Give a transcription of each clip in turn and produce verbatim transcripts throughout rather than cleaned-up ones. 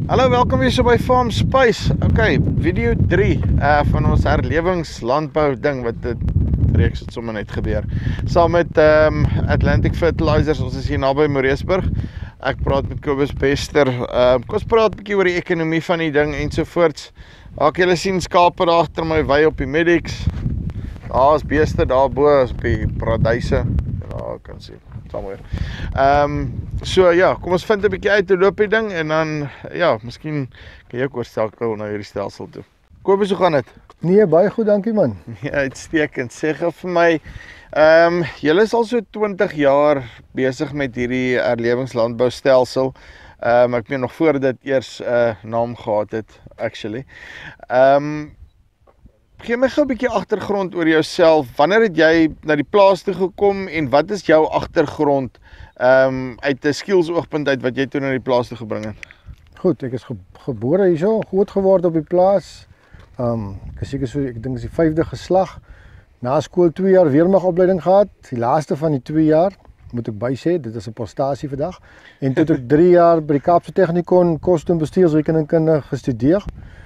Hallo, welkom weer so by Farm Spice. Ok, video drie uh, van ons herlewingslandbou ding wat dit reeks het sommer net gebeur. Saam met um, Atlantic Fertilizers, ons is hier naby Moreesburg. Ek praat met Kobus Bester. Uh, kom ons praat 'n bietjie oor die ekonomie van die ding ensovoorts. Ek julle sien skape daar agter my wy op die Medix. Daar is beeste daarbo, is op die paradyse. Ja, kan sien. Somewhere. Ehm um, so ja, kom ons vind 'n bietjie uit hoe loop die ding en dan ja, miskien kan jy ook oorskakel na hierdie stelsel toe. Kobus, hoe gaan dit? Nee, baie goed, dankie man. Ja, uitstekend. Sê gou vir my, ehm um, julle is al so twintig jaar besig met hierdie herlewingslandboustelsel. Ehm um, ek meen nog voor dit eers 'n uh, naam gehad het actually. Ehm um, Gee my gou 'n bietjie agtergrond oor jouself. Wanneer het jy na die plaas toe gekom en wat is jou agtergrond ehm um, uit 'n skills oogpunt uit wat jy toe na die plaas toe gebring het? Goed, ek is ge gebore hierso, groot geword op die plaas. Ehm um, ek is seker so, ek dink is die vyfde geslag. Na skool twee jaar weermagopleiding gehad. Die laaste van die twee jaar, moet ek by sê, dit is 'n prestasie vandag. En toe het ek drie jaar by die Kaapse Technikon koste en bestuursrekeningkunde gestudeer.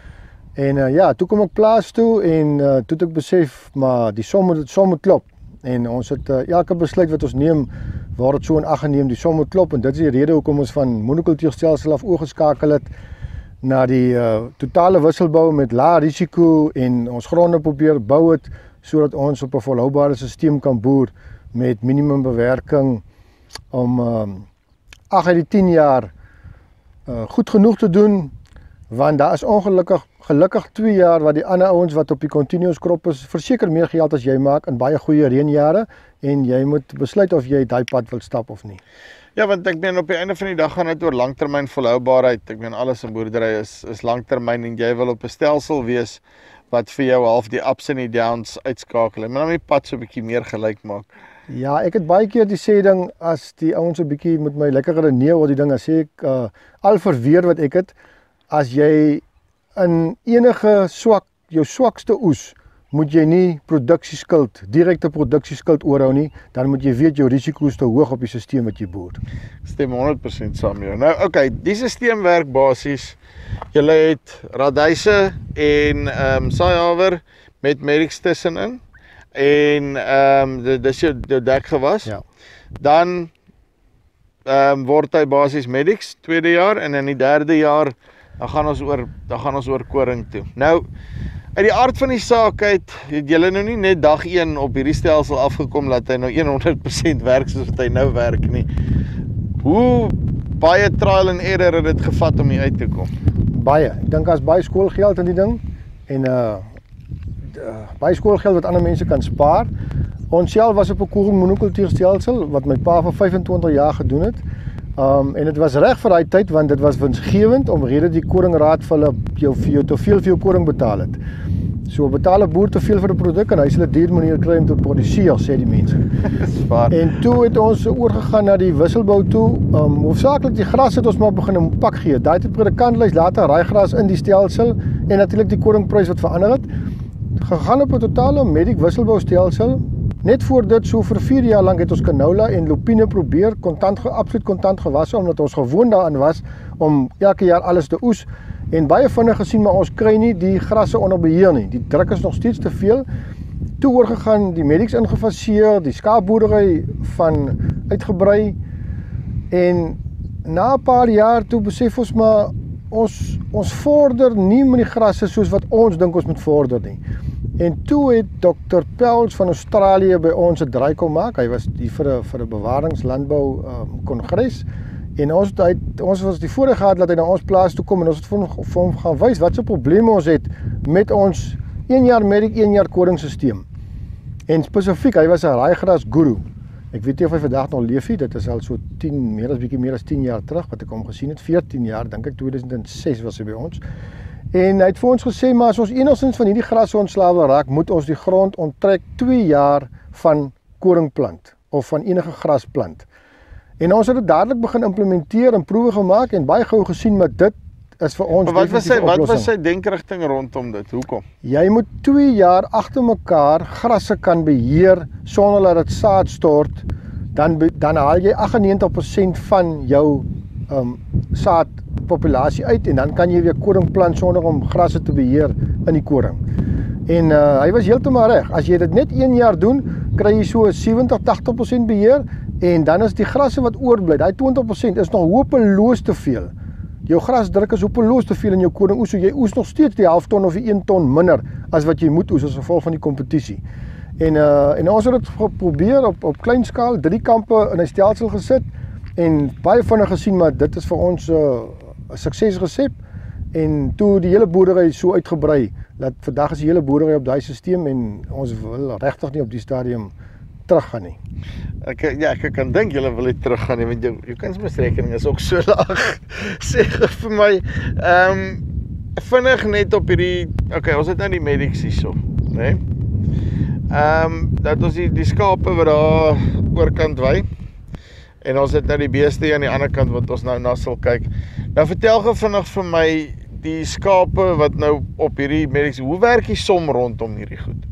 En uh, ja, toe kom ek plaas toe en uh, toe het ek besef, maar die som moet, som moet klop. En ons het uh, elke besluit wat ons neem, word het so in ag geneem, die som moet klop. En dit is die rede hoekom ons van monokultuurstelsel af oorgeskakel het na die uh, totale wisselbou met lae risiko en ons gronde probeer bou het, sodat ons op 'n volhoubare stelsel kan boer met minimum bewerking om um, ag uit die tien jaar uh, goed genoeg te doen, want daar is ongelukkig gelukkig twee jaar wat die ander ouens wat op die continuous crop is, verseker meer geld as jy maak in baie goeie reënjare en jy moet besluit of jy daai pad wil stap of nie. Ja, want ek meen op die einde van die dag gaan dit oor langtermyn volhoubaarheid. Ek meen alles in boerdery is is langtermyn en jy wil op 'n stelsel wees wat vir jou half die ups en die downs uitskakel. Maar dan die pad so 'n bietjie meer gelyk maak. Ja, ek het baie keer die sê ding as die ouens so 'n bietjie met my lekker gereneer oor die ding, as sê ek uh, al verweer wat ek het, as jy in enige swak, jou swakste oes, moet jy nie produksieskuld, direkte produksieskuld oorhou nie, dan moet jy weet jou risiko is te hoog op die stelsel wat jy boer. Stem honderd persent saam met jou. Nou, oké, okay, die stelsel werk basies. Julle het radyse en ehm um, saaihaver met Medix tussenin en ehm um, dis jou, jou dekgewas. Ja. Dan ehm um, word hy basies Medix tweede jaar en in die derde jaar dan gaan ons oor dan gaan ons oor koring toe. Nou uit die aard van die saak uit het julle nou nie net dag een op hierdie stelsel afgekom dat hy nou honderd persent werk soos wat hy nou werk nie. Hoe baie trial and error het dit gevat om hier uit te kom? Baie. Ek dink as baie skoolgeld in die ding en uh, uh baie skoolgeld wat ander mense kan spaar. Ons self was op 'n koring monokultuurstelsel wat my pa vir vyfentwintig jaar gedoen het. Um, en dit was reg vir daai tyd want dit was winsgewend omrede die koringraad vir hulle jou vir jou te veel vir jou koring betaal het. So betaal 'n boer te veel vir 'n produk en hy sal 'n duur manier kry om te produseer, sê die mense. En toe het ons oorgegaan na die wisselbou toe. Um, hoofsaaklik die gras het ons maar begin 'n pak gee. Daai het predikantlys later raaigras in die stelsel en natuurlik die koringprys wat verander het. Gegaan op 'n totale Medix wisselbou stelsel. Net voor dit, so vir vier jaar lank het ons canola en lupine probeer, kontant, absoluut kontant gewasse, omdat ons gewoon daarin was om elke jaar alles te oes. En baie vinnig gesien, maar ons kry nie die grasse onder beheer nie. Die druk is nog steeds te veel. Toe oorgegaan, die Medix ingefaseer, die skaapboerdery van uitgebrei. En na 'n paar jaar toe besef ons maar, ons, ons vorder nie met die grasse soos wat ons dink ons moet vorder nie. En toe het dokter Pels van Australië by ons 'n draai kom maak. Hy was die vir 'n vir 'n bewaringslandbou um, kongres en ons het ons was die voorreg gehad dat hy na ons plaas toe kom en ons het vir hom, vir hom gaan wys wat se probleme ons het met ons een jaar Medix, een jaar koringstelsel. En spesifiek, hy was 'n raaigras guru. Ek weet nie of hy vandag nog leef nie. Dit is al so tien, meer as bietjie meer as tien jaar terug wat ek hom gesien het. veertien jaar, dink ek twee duisend ses was hy by ons. En hy het vir ons gesê, maar as ons enigstens van hierdie grasse ontslawe raak, moet ons die grond onttrek twee jaar van koringplant of van enige grasplant. En ons het dit dadelik begin implementeer en proewe gemaak en baie gou gesien, maar dit is vir ons maar wat was sy oplossing. Wat was sy denkrigting rondom dit? Hoekom? Jy moet twee jaar agter mekaar grasse kan beheer sonder dat dit saad stort, dan dan haal jy agt en negentig persent van jou um, saad populasie uit en dan kan jy weer koring plant sonder om grasse te beheer in die koring. En uh, hy was heeltemal reg. As jy dit net een jaar doen, kry jy so sewentig tot agtig persent beheer en dan is die grasse wat oorbly, daai twintig persent is nog hopeloos te veel. Jou grasdruk is hopeloos te veel in jou koring oes, so jy oes nog steeds die half ton of die een ton minder as wat jy moet oes as gevolg van die kompetisie. En uh, en ons het dit geprobeer op op klein skaal, drie kampe in 'n stelsel gesit en baie vinnig gesien maar dit is vir ons 'n uh, suksesresep. En toe die hele boerdery so uitgebrei, dat vandag is die hele boerdery op daai stelsel en ons wil regtig nie op die stadium teruggaan nie. Ek ja, ek kan dink julle wil nie teruggaan nie want jou jou kunsmisrekening is ook so laag. Sê vir my, ehm um, vinnig net op hierdie, okay, ons het nou die medics hierso, né? Nee? Ehm um, dat ons die, die skape wat daar oorkant wy en ons het nou die beeste aan die ander kant wat ons nou na sal kyk. Nou vertel gou vinnig vir my die skape wat nou op hierdie medics, hoe werk die som rondom hierdie goed?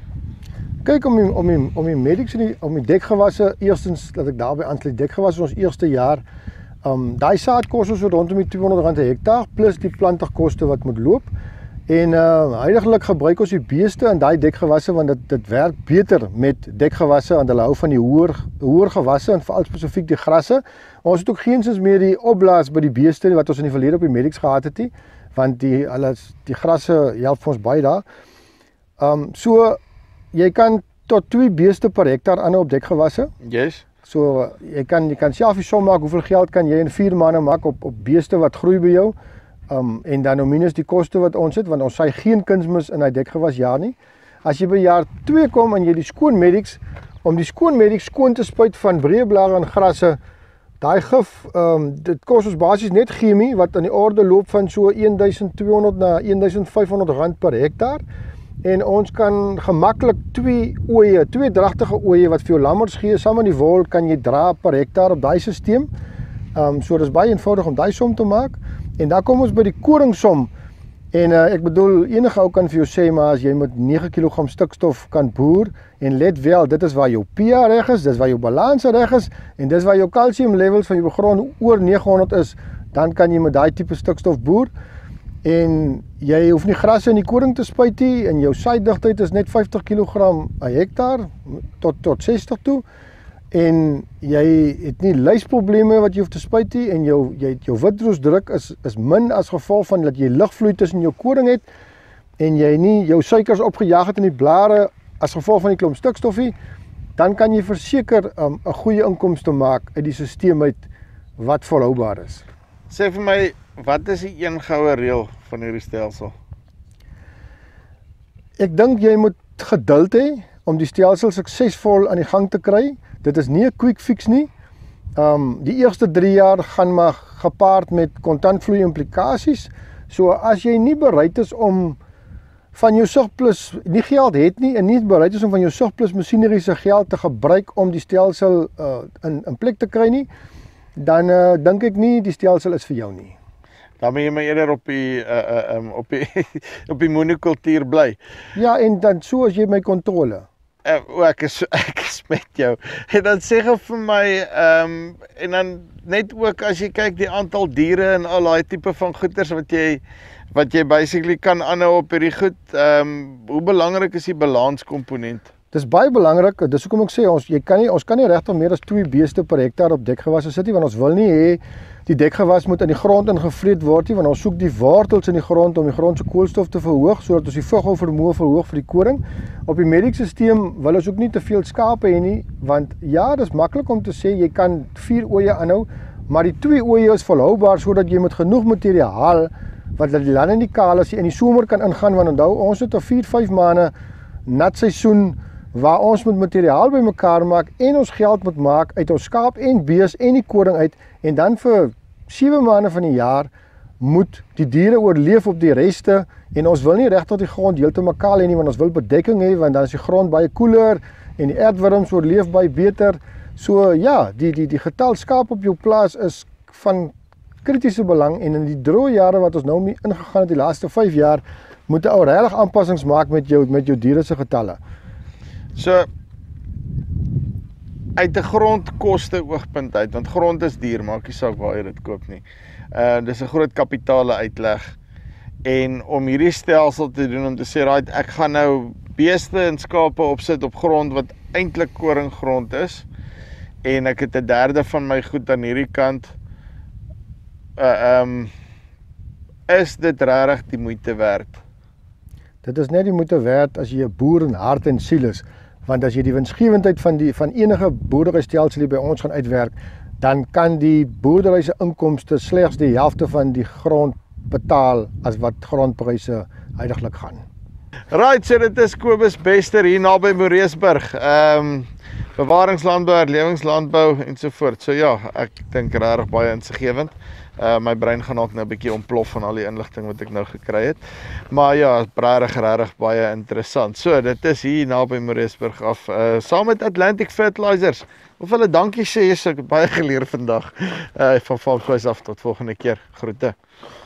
Kyk om die, om die, om die medics en die, om die dekgewasse, eerstens dat ek daarby aansluit, dekgewasse ons eerste jaar, um, daai saad kos ons so rondom die tweehonderd rand per hektaar, plus die planterkoste wat moet loop. En uh, huidiglik gebruik ons die beeste in daai dekgewasse want dit, dit werk beter met dekgewasse want hulle hou van die hoër, hoër gewasse en veral spesifiek die grasse. Ons het ook geensins meer die opblaas by die beeste wat ons in die verlede op die medics gehad het nie, want die, hulle, die grasse help vir ons baie daar. Um, so jy kan tot twee beeste per hektaar aanhou op dekgewasse. Yes. So jy kan jy kan self die som maak hoeveel geld kan jy in vier maande maak op op beeste wat groei by jou. Um, en dan nou minus die koste wat ons het, want ons saai geen kunsmis in hy dekgewas jaar nie. As jy by jaar twee kom en jy die skoon medics, om die skoon medics skoon te spuit van breë blare en grasse, daai gif, um, dit kos ons basies net chemie, wat aan die orde loop van so een duisend twee honderd na een duisend vyf honderd rand per hektaar. En ons kan gemaklik twee ooe, twee dragtige ooe wat vir jou lammers gee, saam met die wol kan jy dra per hektaar op daai stelsel. Um, so dis baie eenvoudig om daai som te maak. En dan kom ons by die koringsom. En uh, ek bedoel, enige ou kan vir jou sê, maar as jy met nege kilogram stikstof kan boer, en let wel, dit is waar jou pH reg is, dis waar jou balans reg is, en dis waar jou calcium levels van jou grond oor nege honderd is, dan kan jy met daai tipe stikstof boer. En jy hoef nie grasse in die koring te spuit nie, en jou saaidigtheid is net vyftig kilogram per hektaar, tot, tot sestig toe. En jy het nie luisprobleme wat jy hoef te spuit nie, en jou, jy, jou witroosdruk is, is min as gevolg van dat jy lugvloei tussen jou koring het, en jy nie jou suikers opgejaag het in die blare as gevolg van die klomp stikstofie, dan kan jy verseker 'n um, goeie inkomste maak uit die stelsel uit wat volhoubaar is. Sê vir my, wat is die een goue reël van hierdie stelsel? Ek dink jy moet geduld hê om die stelsel suksesvol aan die gang te kry. Dit is nie 'n quick fix nie. Um, die eerste drie jaar gaan maar gepaard met kontantvloei implikasies. So as jy nie bereid is om van jou surplus, nie geld het nie, en nie bereid is om van jou surplus masjinerie se geld te gebruik om die stelsel uh, in, in plek te kry nie, dan uh, dink ek nie die stelsel is vir jou nie. Dan moet jy maar eerder op die, uh, uh, um, op die, op die monokultuur bly. Ja, en dan so as jy my kontrole. Uh, o, ek is, ek is met jou. En dan sê jy vir my, um, en dan net ook as jy kyk die aantal diere en al daai tipe van goeders wat jy, wat jy basically kan aanhou op hierdie goed, um, hoe belangrik is die balanskomponent? Dis baie belangrik, dis hoekom ek sê, ons, jy kan nie, ons kan nie regtig meer as twee beeste per hektaar op dekgewasse sit nie, want ons wil nie hê die dekgewas moet in die grond ingevreet word nie, want ons soek die wortels in die grond om die grond se koolstof te verhoog, sodat ons die vughou vermoë verhoog vir die koring. Op die medic stelsel wil ons ook nie te veel skape hê nie, want ja, dis maklik om te sê, jy kan vier ooe aanhou, maar die twee ooe is volhoubaar, sodat jy met genoeg materiaal, wat die lande nie kaal as jy in die somer kan ingaan, want onthou, ons het 'n vier vyf maande nat seisoen, waar ons met materiaal by mekaar maak en ons geld moet maak uit ons skaap en bees en die koring uit, en dan vir sewe maande van die jaar moet die diere oorleef op die reste, en ons wil nie regtig die grond heeltemal kaal hê nie, want ons wil bedekking hê, want dan is die grond baie koeler en die aardwurms oorleef baie beter. So ja, die die die getal skaap op jou plaas is van kritiese belang, en in die droë jare wat ons nou mee ingegaan het die laaste vyf jaar, moet 'n ou regtig aanpassings maak met jou met jou diere se getalle. So, uit 'n grondkoste oogpunt uit, want grond is duur, maak nie saak waar jy dit koop nie. Uh dis 'n groot kapitale uitleg. En om hierdie stelsel te doen om te sê, right, ek gaan nou beeste en skape opsit op grond wat eintlik koringgrond is en ek het 'n derde van my goed aan hierdie kant. Uh um is dit regtig die moeite werd? Dit is net die moeite werd as jy 'n boer in hart en siel is, want as jy die winsgewendheid van die van enige boerderystelsel by ons gaan uitwerk, dan kan die boerdery se inkomste slegs die helfte van die grond betaal as wat grondpryse heidaglik gaan. Right, so dit is Kobus Bester hier naby Moreesburg. Ehm um, bewaringslandbou, herlewingslandbou en so voort. So ja, ek dink regtig baie insiggewend. Uh, my brein gaan ook nou 'n bietjie ontplof van al die inligting wat ek nou gekry het. Maar ja, regtig regtig baie interessant. So, dit is hier naby Moreesburg af, uh, saam met Atlantic Fertilizers. Of hulle dankie sê, ek het baie geleer vandag. Uh, van Farmswise af tot volgende keer. Groete.